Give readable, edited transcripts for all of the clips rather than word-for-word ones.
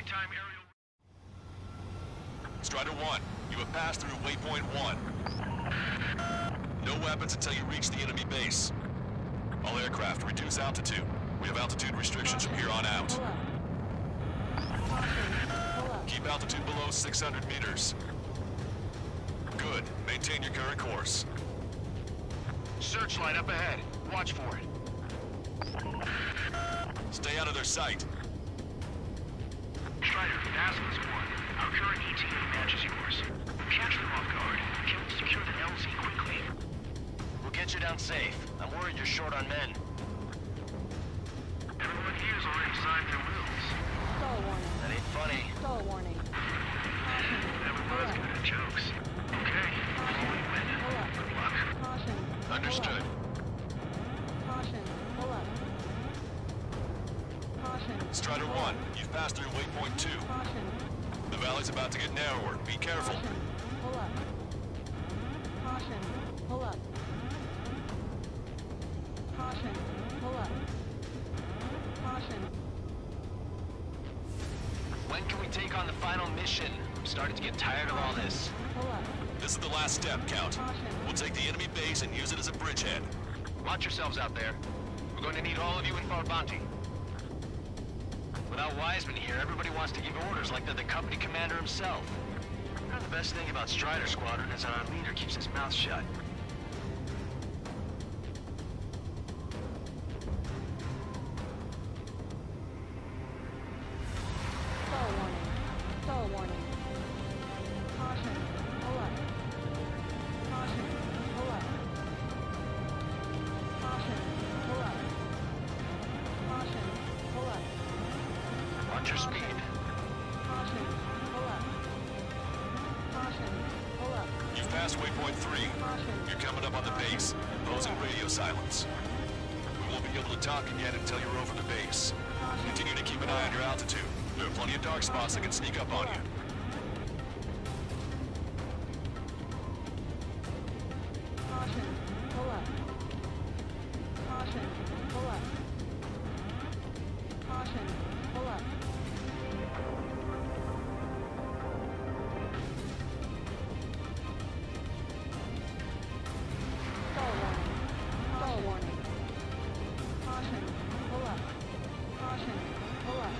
Nighttime aerial. Strider 1, you have passed through waypoint 1. No weapons until you reach the enemy base. All aircraft, reduce altitude. We have altitude restrictions from here on out. Keep altitude below 600 meters. Good. Maintain your current course. Searchlight up ahead. Watch for it. Stay out of their sight. Strider, Basilisk 1. Our current ETA matches yours. Catch them off guard. Kill and secure the LZ quickly. We'll get you down safe. I'm worried you're short on men. Everyone here's already signed their wills. Stall warning. That ain't funny. Stall warning. Caution. Never was good at jokes. Okay, we win. Pull up. Good luck. Caution. Understood. Caution. Pull up. Caution. Strider 1, you've passed through waypoint 2. Caution. The valley's about to get narrower. Be careful. Caution. Pull up. Caution. Pull up. Caution. Pull up. Caution. When can we take on the final mission? I'm starting to get tired of all this. Pull up. This is the last step, Count. We'll take the enemy base and use it as a bridgehead. Watch yourselves out there. We're going to need all of you in Fort Bounty. Without Wiseman here, everybody wants to give orders like they're the company commander himself. The best thing about Strider Squadron is our leader keeps his mouth shut. Stall warning. Stall warning. Caution. Pull up. Caution. Pull up. Caution. Pull up. Caution. Pull up. Watch your speed. Caution. Pull up. Caution. Pull up. You've passed waypoint 3. Caution. You're coming up on the base. Imposing radio silence. We won't be able to talk again until you're over the base. Continue to keep an eye on your altitude. There are plenty of dark spots that can sneak up on you. Caution. Pull up. Caution. Pull up. Caution. Pull up. Stall warning. Stall warning. Caution. Pull up. Caution. Pull up.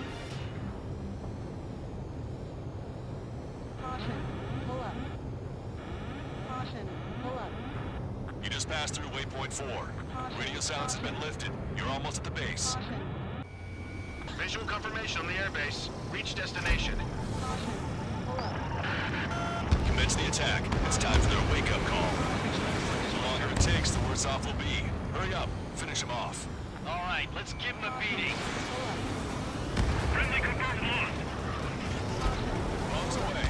Caution. Pull up. Caution. Pull up. You just passed through waypoint 4. Radio silence has been lifted. You're almost at the base. Caution. Visual confirmation on the airbase. Reach destination. Caution. Pull up. Commence the attack. It's time for their wake-up call. The longer it takes, the worse off we'll be. Hurry up. Finish them off. All right, let's give him a beating. Pull up. Friendly confirmed lost. Bombs away.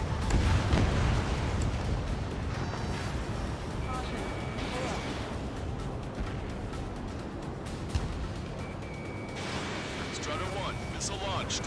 Caution. Pull up. Strider 1, missile launched.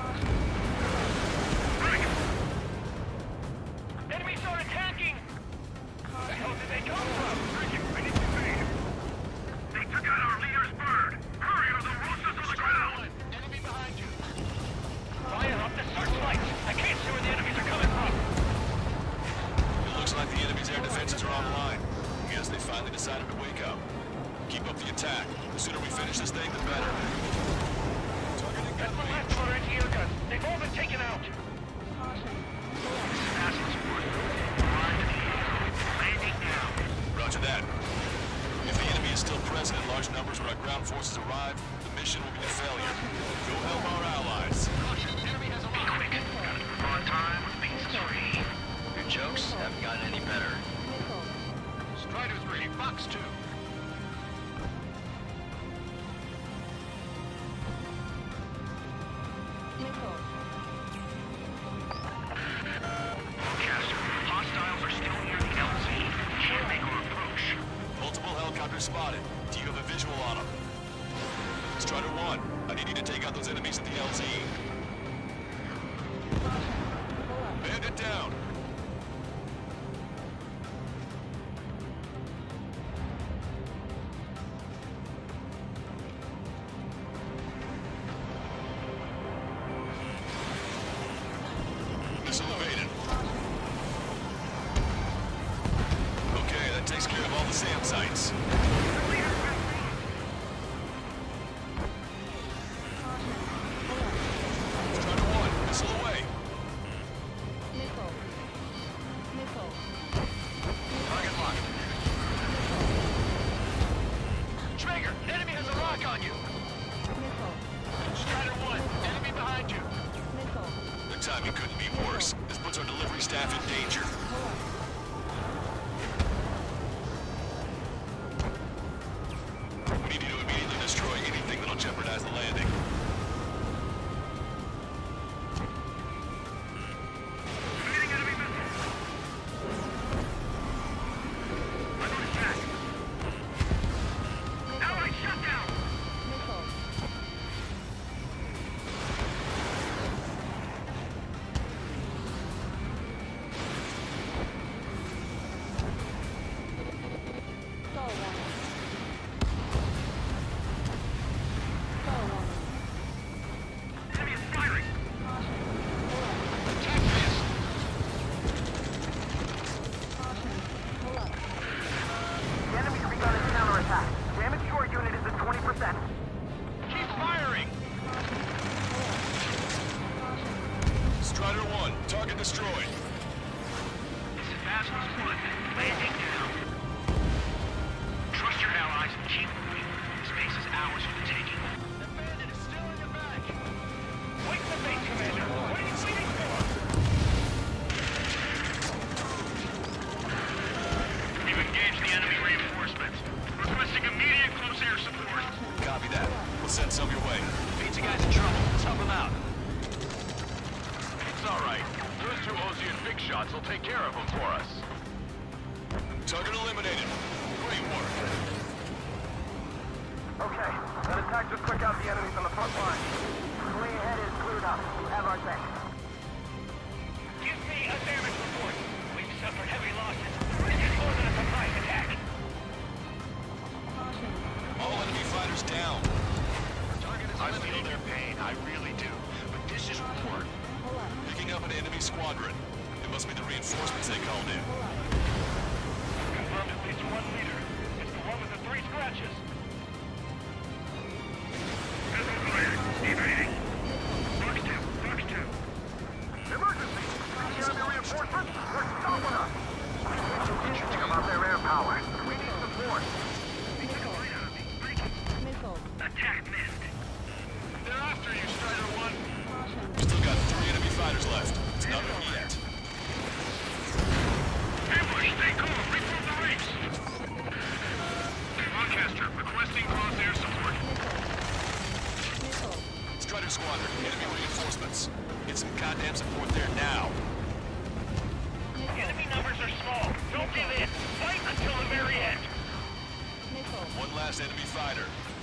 Enemies are attacking! Where the hell did they come from? Ready to feed. They took out our leader's bird! Hurry or they'll roast us on the ground! Enemy behind you! Fire up the searchlights! I can't see where the enemies are coming from! It looks like the enemy's air defenses are online. Guess they finally decided to wake up. Keep up the attack. The sooner we finish this thing, the better. Targeting That's the last of our anti-air guns! They've all been taken out! Caution. Pull up. Basilisk 1. Arrived at the air. Landing now. Roger that. If the enemy is still present in large numbers when our ground forces arrive, the mission will be a failure. Go help our allies. Caution, enemy has a lot. Be quick. Gotta move on time. Peace 3. Your jokes haven't gotten any better. Missile. Strider 3, Fox 2. Missile. Broadcaster, hostiles are still near the LZ. Can't make our approach. Multiple helicopters spotted. Do you have a visual on them? Strider 1, I need you to take out those enemies at the LZ. Caution. Pull up. Bandit down. timing couldn't be worse. This puts our delivery staff in danger. We need you to immediately destroy anything that'll jeopardize the landing. Leading enemy missile. I'm on attack. Allied shut down. Missile. Stall warning. Stall warning. Enemy is firing. Caution. Pull up. Attack this! Caution. Pull up. The enemy's begun a counterattack. Damage to our unit is at 20%. Keep firing! Caution. Pull up. Caution. Strider 1, target destroyed. This is Basilisk 1. Landing down. Trust your allies and keep moving. This base is ours for the taking. The bandit is still in the back. Wait the base, Commander. What are you waiting for? We've engaged the enemy reinforcements. Requesting immediate close air support. Copy that. We'll send some your way. Pizza guy's in trouble. Let's help him out. It's all right. Those two Ozian big shots will take care of him for us. Target eliminated. Great work. Okay, that attack just took out the enemies on the front line. The way ahead is cleared up. We have our tank. Give me a damage report. We've suffered heavy losses. This is more than a surprise attack. Caution. All enemy fighters down. I feel their pain. I really do. But this is war. Pull up. Picking up an enemy squadron. It must be the reinforcements they called in. Pull up. Confirmed at least one leader. It's the one with the 3 scratches. Missile cleared. Evading. Fox 2. Fox 2. Emergency! The enemy reinforcements? They're stopping us! Interesting about their air power. We need support. Missile. Missile. Attack missed. They're after you, Strider 1. Caution. Still got 3 enemy fighters left. It's not over yet. Ambush, stay calm. Reform the ranks. Rochester, requesting cross-air support. Missile. Strider Squadron, enemy reinforcements. Get some goddamn support there now. Enemy numbers are small. Don't give in. Fight until the very end. Missile. One last enemy fighter.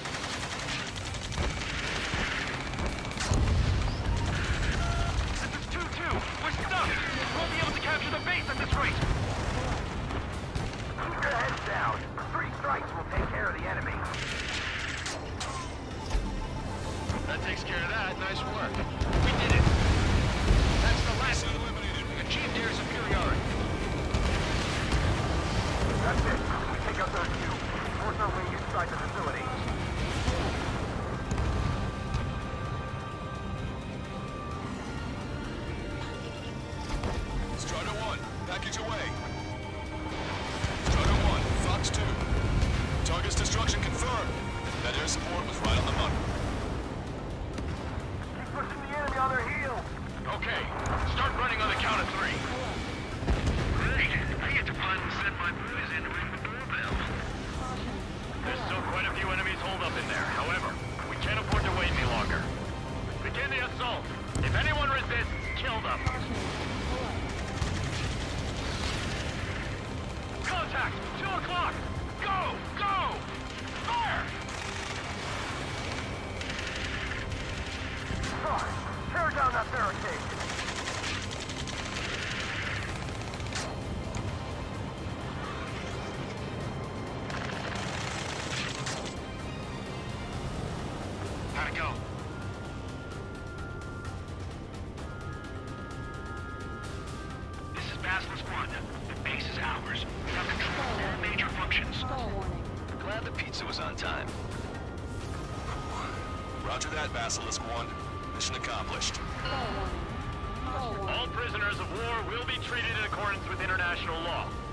This is 2-2. We're stuck. We'll be able to capture the base at this rate. Keep your heads down. 3 strikes will take care of the enemy. That takes care of that. Nice work. We did it. That's the last. Set eliminated. Achieved air superiority. That's it. We take out those 2. Force our way inside the facility. Strider 1, package away. Strider 1, Fox 2. Target's destruction confirmed. That air support was right on the money. Keep pushing the enemy on their heels. Okay. Start running on the count of 3. Great. I get to run and send my boys in to ring the doorbell. Caution. There's still quite a few enemies holed up in there. However, we can't afford to wait any longer. Begin the assault. If anyone resists, kill them. Caution. Pull up. Contact! 2 o'clock! Go! Go! Fire! Sarge, tear down that barricade. How'd it go? This is Basilisk 1. The base is ours. We have control of all major functions. Stall warning. Glad the pizza was on time. Roger that, Basilisk 1. Mission accomplished. Stall warning. Stall warning. All prisoners of war will be treated in accordance with international law.